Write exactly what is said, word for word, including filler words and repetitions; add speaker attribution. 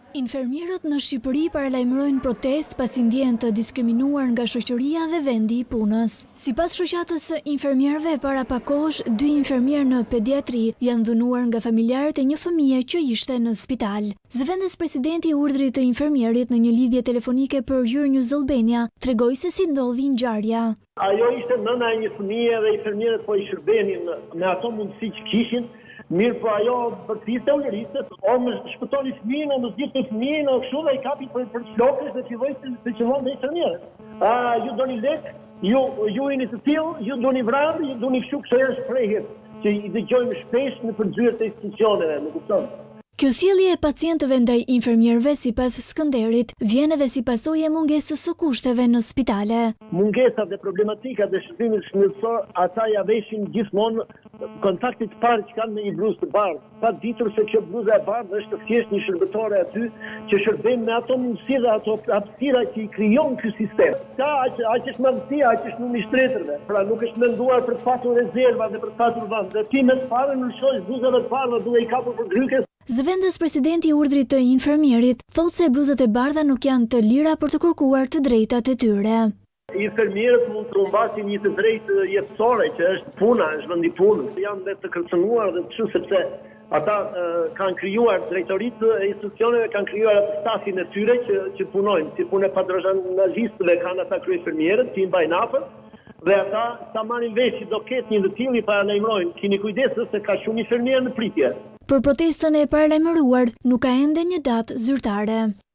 Speaker 1: Infermierët në Shqipëri paralajmërojnë protest pasi ndjehen të diskriminuar nga shoqëria dhe vendi i punës. Sipas shoqatës së infermierëve, para pak kohësh, dy infermierë në pediatri janë dhunuar nga familjarët e një fëmije që ishte në spital. Zëvendës presidenti i urdhrit të infermierit në një lidhje telefonike për Euronews Albania tregoi se si ndodhi ngjarja.
Speaker 2: Ajo ishte nëna e një fëmije dhe infermierët po i shërbenin me ato mundësi që kishin. Mirë po ajo bërtiste u lërisë, o më shpëtoni fëmijën, o më zgjidhni fëmijën, o kështu dhe i kapi për, për flokës dhe filloi të, të qëllon dhe infermierët. A, ju doni lek, ju, ju jeni të tillë, ju doni vrarë, ju doni kështu, këto janë shprehjet që i dëgjojmë shpesh në përgjyrë të institucioneve, më kupton?
Speaker 1: Kjo sjellje e pacientëve ndaj infermierëve sipas Skënderit vjen edhe si pasojë e mungesës së kushteve në spitale.
Speaker 2: Mungesat dhe problematikat e shërbimit shëndetësor, ata ja veshin gjithmonë kontaktit parë që kanë me një bluzë të bardhë. Pa ditur se kjo bluzë e bardhë është thjesht një shërbëtore aty që shërben me ato mundësi dhe ato hapësira që i krijon ky sistem. Ka aq aq është mundësia, aq është numri i shtretërve. Pra nuk është menduar për të patur rezerva dhe për të patur vend. Dhe ti me të parë në shoh bluzave të bardha duke i kapur për grykes.
Speaker 1: Zëvendës presidenti i urdhrit të infermierit thotë se bluzat e bardha nuk janë të lira për të kërkuar të drejtat e tyre.
Speaker 2: Infermierët mund të humbasin një të drejtë jetësore që është puna, është vendi punës. Janë dhe të kërcënuar dhe kështu sepse ata uh, kanë krijuar drejtoritë e institucioneve, kanë krijuar atë stafin e tyre që, që punojnë, si punë patronazhistëve kanë ata kryefermierët që i mbajnë afër. Dhe ata sa marrin vesh që do ketë një të tillë i paralajmërojnë, keni kujdes se ka shumë infermierë në pritje.
Speaker 1: Për protestën e paralajmëruar nuk ka ende një datë zyrtare.